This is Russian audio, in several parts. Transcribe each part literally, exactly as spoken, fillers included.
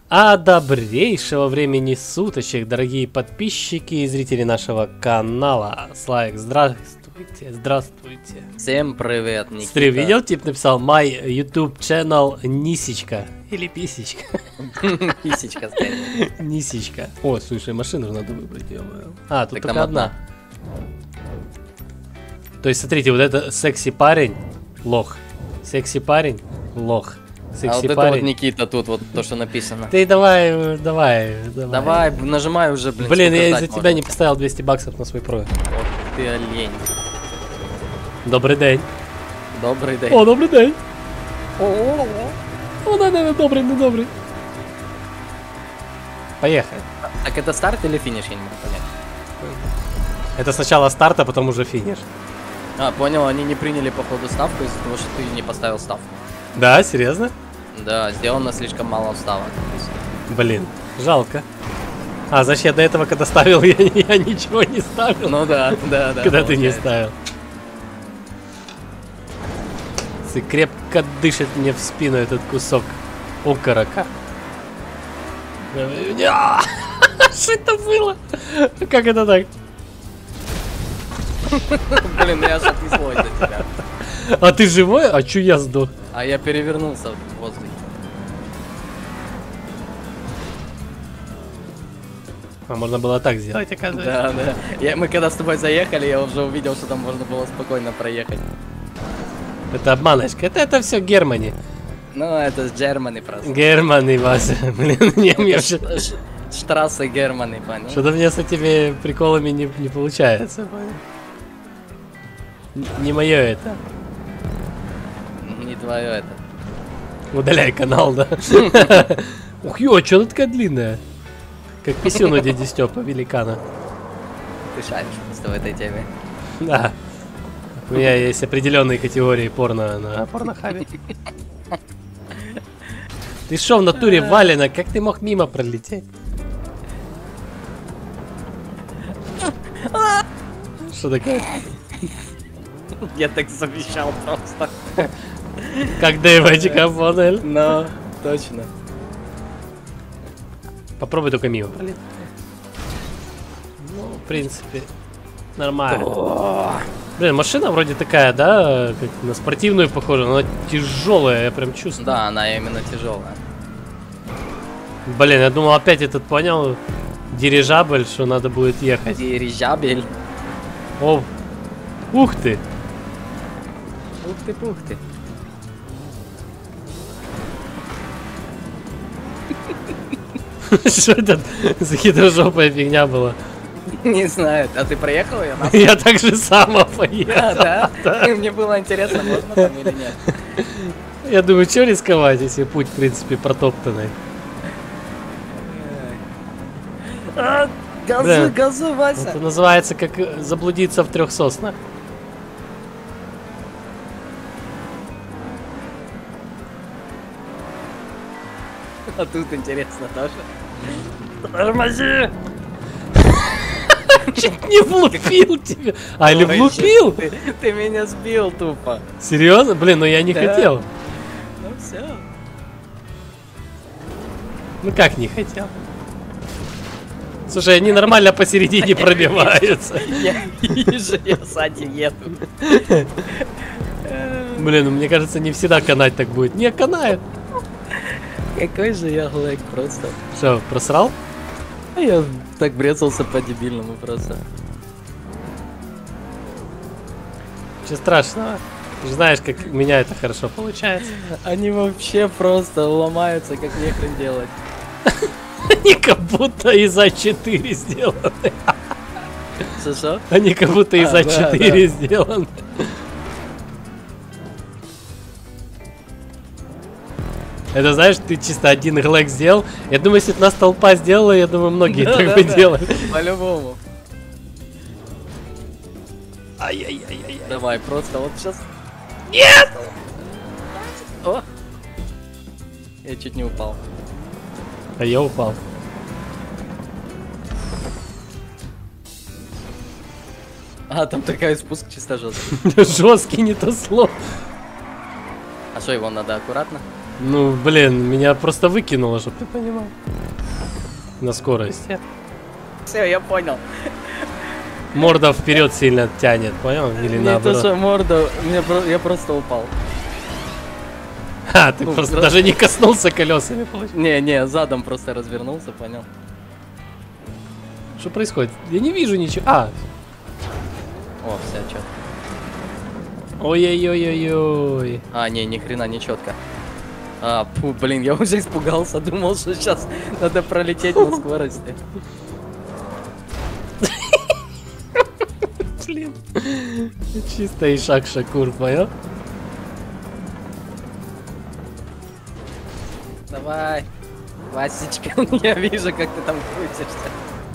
А добрейшего времени суточек, дорогие подписчики и зрители нашего канала. Славик, здравствуйте, здравствуйте. Всем привет, Никита. Смотри, видел, тип написал my YouTube channel Нисечка. Или Писечка. Писечка стоит. Нисечка. О, слушай, машину надо выбрать. Ё-моё. А, тут Так только там одна. одна. То есть, смотрите, вот это секси парень, лох. Секси парень, лох. Секси А вот это парень. вот Никита тут, вот то, что написано. Ты давай, давай, давай. Давай, нажимай уже, блин. Блин, я сколько из-за ждать тебя можно? не поставил двести баксов на свой про. Вот ты олень. Добрый день. Добрый день. О, добрый день. О, да, да, да, добрый, ну добрый. Поехали. Так это старт или финиш, я не могу понять. Это сначала старт, а потом уже финиш. А, понял, они не приняли, походу, ставку из-за того, что ты не поставил ставку. Да, серьезно? Да, сделано слишком мало ставок. Блин, жалко. А, значит, я до этого, когда ставил, я, я ничего не ставил. Ну да, да, да. Когда ты не получается. ставил. Ты крепко дышит мне в спину этот кусок окорока. Ня! Что это было? Как это так? Блин, я аж отнесло из-за тебя. А ты живой? А чё я сдох? А я перевернулся в воздухе. А можно было так сделать, оказывается. Да, да. Я, мы когда с тобой заехали, я уже увидел, что там можно было спокойно проехать. Это обманочка. Это, это все Германи. Ну, это с Германи просто. Германи, Вася. Блин, не, мне Это вообще... ш- ш- Штрассе Германи, понял? Что-то мне с этими приколами не, не получается, понял? Н- Не мое это. Не твое это. Удаляй канал, да? Ух, ё, что она такая длинная? Как писюн у дяди Степа, великана. Ты шаришь просто в этой теме. Да. У меня есть определенные категории порно на порнохабе. Ты шо в натуре, Валина? Как ты мог мимо пролететь? Что такое? Я так завещал просто. Как девочка, понял? Но, точно. Попробуй только мимо пролететь. Ну, в принципе, нормально. Блин, машина вроде такая, да, как на спортивную похожа, но она тяжелая, я прям чувствую. Да, она именно тяжелая. Блин, я думал опять этот, понял, дирижабль, что надо будет ехать. Дирижабель. О, ух ты! Ух ты, пух ты. Что это за хитрожопая фигня была? Не знаю, а ты проехал ее? Я так же само А, поехал. да? Мне было интересно, можно там или нет. Я думаю, что рисковать, если путь, в принципе, протоптанный. А, газу, Блин, газу, Вася. Это называется как заблудиться в трех соснах. А тут интересно тоже. Тормози! Чуть не влупил тебя. А, или Ой, влупил? Ты, ты меня сбил тупо. Серьезно? Блин, ну я не Да. хотел. Ну все. Ну как не хотел? Слушай, они нормально посередине пробиваются. Я вижу, я сзади еду. Блин, ну мне кажется, не всегда канать так будет. Не, канает. Какой же я глэк просто. Что, просрал? А я так брезался по-дебильному просто. Ничего страшного. Ты же знаешь, как у меня это хорошо получается. Они вообще просто ломаются, как нехрен делать. Они как будто из А четыре сделаны. Что-что? Они как будто из А, А да, четыре сделаны. Это знаешь, ты чисто один глэк сделал. Я думаю, если бы нас толпа сделала, я думаю, многие Да, так да, бы да. делали. По-любому. Ай-яй-яй-яй. Давай, просто вот сейчас. Нет! О! Я чуть не упал. А я упал. А, там такой спуск чисто жесткий. Жесткий не то слово. А что, его надо аккуратно? Ну, блин, меня просто выкинуло, чтобы ты понимал. На скорости. Все, я понял. Морда вперед сильно тянет, понял? Или Не наоборот. то, что морда, мне про- я просто упал. А, ты Ну, просто просто- даже не коснулся колесами, получается. Не, не, задом просто развернулся, понял. Что происходит? Я не вижу ничего. А, О, все, четко. ой-ой-ой-ой-ой. А, не, ни хрена не четко. А, фу, блин, я уже испугался, думал, что сейчас надо пролететь на скорости. Блин. Чисто Ишак Шакур, понял? Давай, Васечка, я вижу, как ты там крутишься.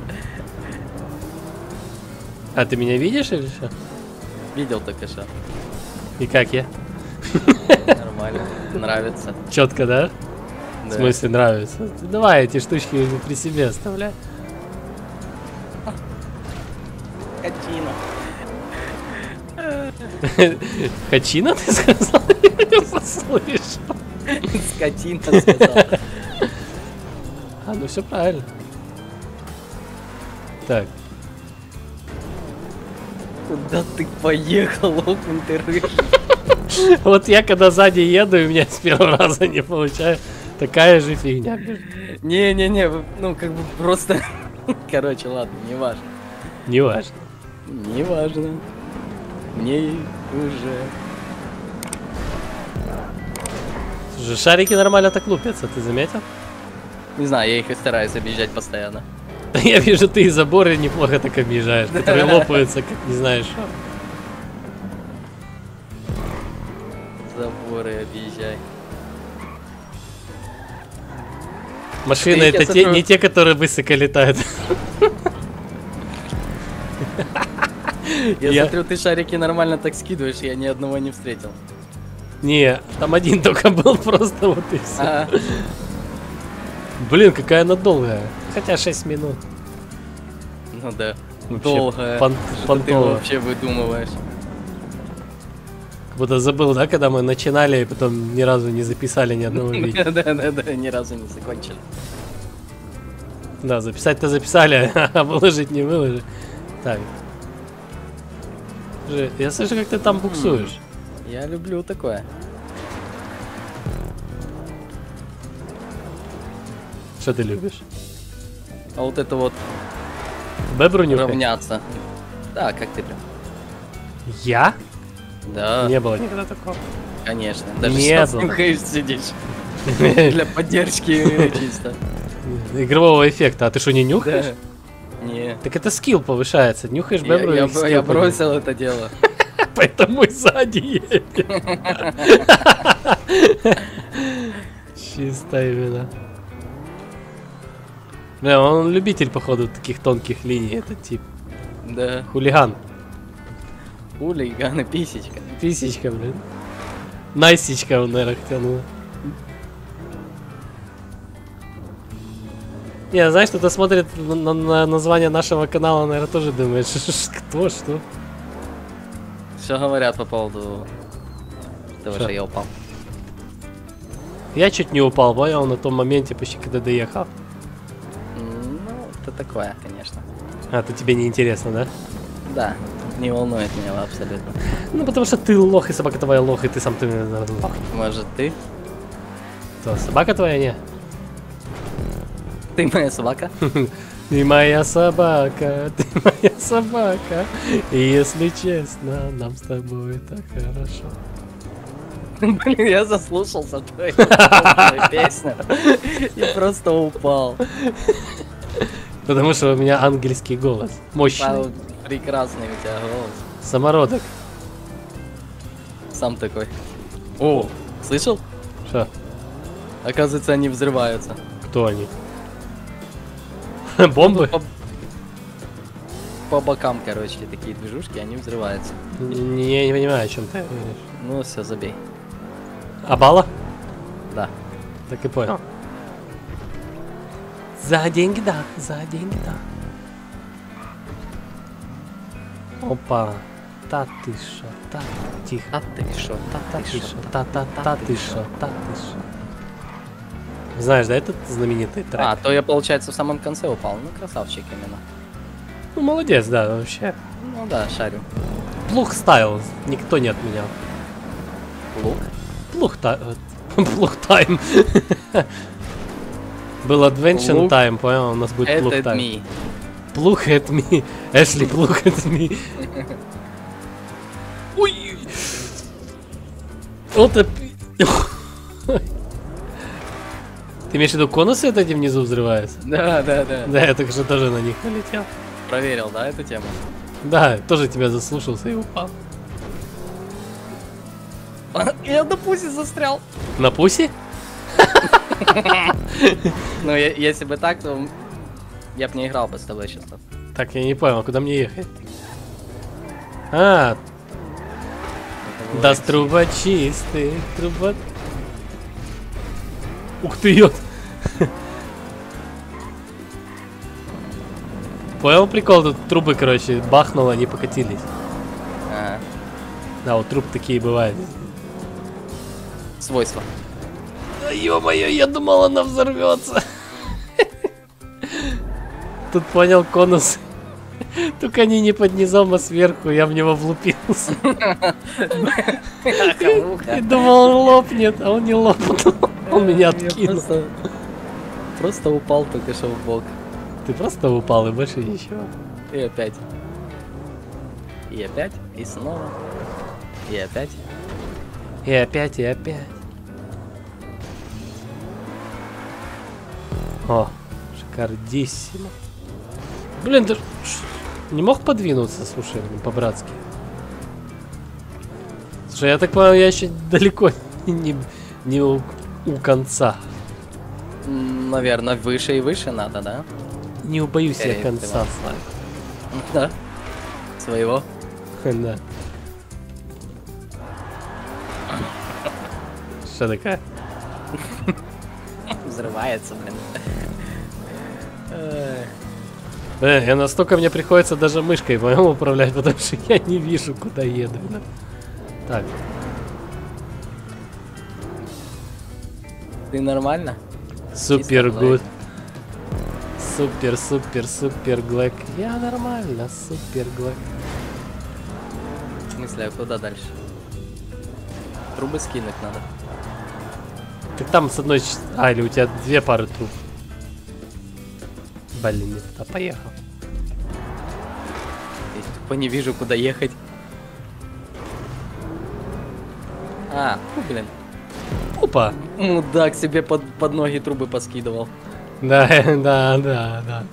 А ты меня видишь или что? Видел только что. И как я? Нормально, нравится. Четко, да? В Да. смысле нравится? Ты давай эти штучки при себе оставляй. Скотина. Качина, ты сказал? Я не послышал. Скотина сказал. А, ну все правильно. Так. Куда ты поехал, окунь ты рыжий? Вот я когда сзади еду, и у меня с первого раза не получаю. Такая же фигня. Не-не-не, вы- ну как бы просто... Короче, ладно, не важно. Не важно. Не важно. Мне уже... Слушай, шарики нормально так лупятся, ты заметил? Не знаю, я их и стараюсь объезжать постоянно. Я вижу, ты и заборы неплохо так объезжаешь, которые лопаются, как не знаешь что. Заборы объезжай. Машины Я это те, смотрю- не те, которые высоко летают. Я, Я- смотрю, ты шарики нормально так скидываешь, я ни одного не встретил. Не, там один только был просто вот и все. А, Блин, какая она долгая. Хотя шесть минут. ну да. Вообще Долгая. пон- Что ты понтово. вообще выдумываешь? Как будто забыл, да, когда мы начинали и потом ни разу не записали ни одного видео. Да-да-да, ни разу не закончили. Да, записать-то записали, а выложить не выложить. Так. Слушай, я слышу, как ты там буксуешь. Я люблю такое. Что ты любишь? А вот это вот Бебру нюхать? равняться. Да, как ты прям. Я? Да, Не было никогда такого. конечно. Даже Не сейчас было. нюхаешь, сидишь. Для поддержки чисто. Игрового эффекта. А ты что, не Да. нюхаешь? Не. Так это скилл повышается. Нюхаешь Я, бебру я и б- скилл я поднимается. бросил это дело. Поэтому и сзади едет. Чисто именно. Бля, он любитель, походу, таких тонких линий, этот тип. Да. Хулиган. Хулиган и писечка. Писечка, блин. Найсечка он, наверное, хотел. Не, знаешь, кто-то смотрит на, на- на название нашего канала, наверное, тоже думает, ш- ш- кто, что. Что говорят по поводу того, Что? что я упал? Я чуть не упал, понял, на том моменте, почти когда доехал. М, Ну, это такое, конечно. А, это тебе не интересно, да? Да, не волнует меня абсолютно. Ну, потому что ты лох, и собака твоя лох, и ты сам ты наверное, лох. Может, ты? Кто, собака твоя, не? Ты моя собака? Ты моя собака, ты моя собака. И если честно, нам с тобой так хорошо. Блин, я заслушался твою твою песню и просто упал. Потому что у меня ангельский голос. Мощный. А, прекрасный у тебя голос. Самородок. Сам такой. О, слышал? Что? Оказывается, они взрываются. Кто они? Бомбы? По, по бокам, короче, такие движушки, они взрываются. Не, я не понимаю, о чем ты говоришь. Ну все, забей. Абала? Да. Так и понял. За деньги, да, за деньги, да. Опа. Та ты шо, та тихо. А ты шо, Та та ты ты шо, шо, та та та ты шо, та ты шо. Знаешь, да, этот знаменитый трек? А, то я, получается, в самом конце упал. Ну, красавчик именно. Ну, молодец, да, вообще. Ну да, шарю. Плух стайл, никто не отменял. Лук. Плух тайм. Плух тайм. Был Advention Лук. Time, понял? У нас будет плух Это тайм. me. Плух at me. Эшли, плух at me. Ой. Вот опи- Ты имеешь в виду конусы вот эти внизу взрываются? Да, да, да. Да, я только что тоже на них налетел. Проверил, да, эту тему? Да, тоже тебя заслушался и упал. Я на пузе застрял. На пусе? Ну, я- если бы так, то я бы не играл бы с тобой сейчас. Так, я не понял, куда мне ехать? А, да, труба чистый, труба... Ух ты, ёт! Понял прикол? Тут трубы, короче, бахнуло, они покатились. Ага. Да, вот труб такие бывают. Свойства. Да ё-моё, я думал, она взорвется. Тут понял конус. Только они не под низом, а сверху, я в него влупился. И думал, он лопнет, а он не лопнул. Он меня откинул. Просто, просто упал только что в бок. Ты просто упал и больше ничего. И опять. И опять. И снова. И опять. И опять, и опять. О, шикардиссимо. Блин, ты ш- не мог подвинуться, слушай, блин, по-братски? Слушай, я так понял, я еще далеко не, не у, у конца. Наверное, выше и выше надо, да? Не убоюсь я Эй, ты конца, ладно. Слайк. Да. Своего. Да. Что такое? Взрывается, блин. Эх. Э, я настолько мне приходится даже мышкой, понял, управлять, потому что я не вижу, куда еду. Да. Так, Ты нормально? супер Чисто гуд. Супер, супер, супер глэк. Я нормально, супер глэк. В смысле, а куда дальше? Трубы скинуть надо. Ты там с одной... ч- А, или у тебя две пары труб. Блин, не туда поехал. Я тупо не вижу, куда ехать. А, ну, блин. Опа! Мудак себе под, под ноги трубы поскидывал. Да, да, да, да.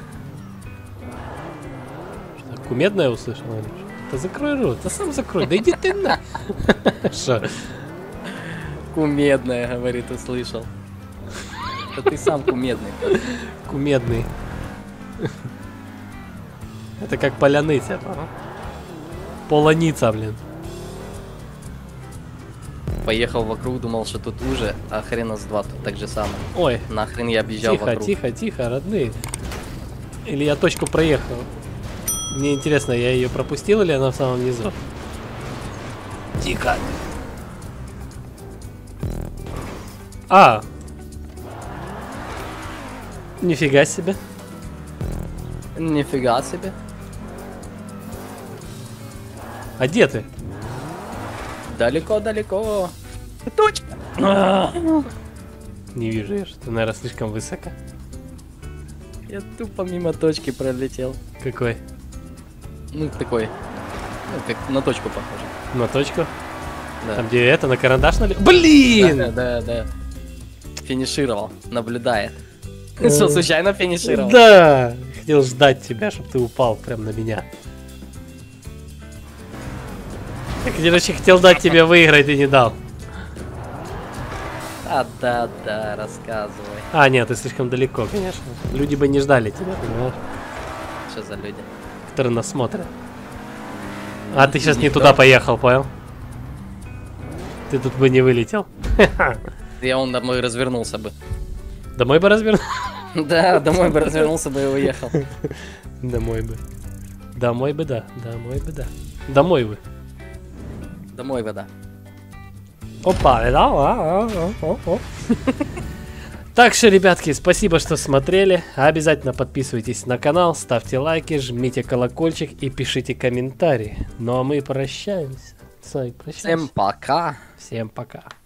Что, кумедное услышал? или что? Да закрой рот, да сам закрой, да иди ты на. Что? Кумедная, говорит, услышал. Это ты сам кумедный. Кумедный. Это как поляныця, ага. Полоница, блин. Поехал вокруг, думал, что тут уже, а хрена с два тут так же самое. Ой, Нахрен я объезжал тихо, вокруг. тихо, тихо, родные. Или я точку проехал? Мне интересно, я ее пропустил или она в самом низу? Тихо. А. Нифига себе. Нифига себе. А где ты? Далеко-далеко. Точка. Не вижу я, что ты, наверное, слишком высоко. Я тупо мимо точки пролетел. Какой? Ну, такой. Ну, как на точку похоже. На точку? Да. Там где это, на карандаш налил? Блин! Да, да, да. Финишировал. Наблюдает. Что, случайно финишировал? Да! Хотел ждать тебя, чтобы ты упал прям на меня. Я, короче, хотел дать тебе выиграть и не дал. А, да, да, рассказывай. А, нет, ты слишком далеко, конечно. Люди бы не ждали тебя, понимаешь? Что за люди? Которые нас смотрят. А ты сейчас не Никто. туда поехал, понял? Ты тут бы не вылетел. Я он домой развернулся бы. Домой бы развернул? Да, домой бы развернулся бы и уехал. Домой бы. Домой бы, да. Домой бы, да. Домой бы. Домой вода. Опа, да, а, а, а, а, а. Так что, ребятки, спасибо, что смотрели. Обязательно подписывайтесь на канал, ставьте лайки, жмите колокольчик и пишите комментарии. Ну а мы прощаемся. С вами прощаемся. Всем пока. Всем пока.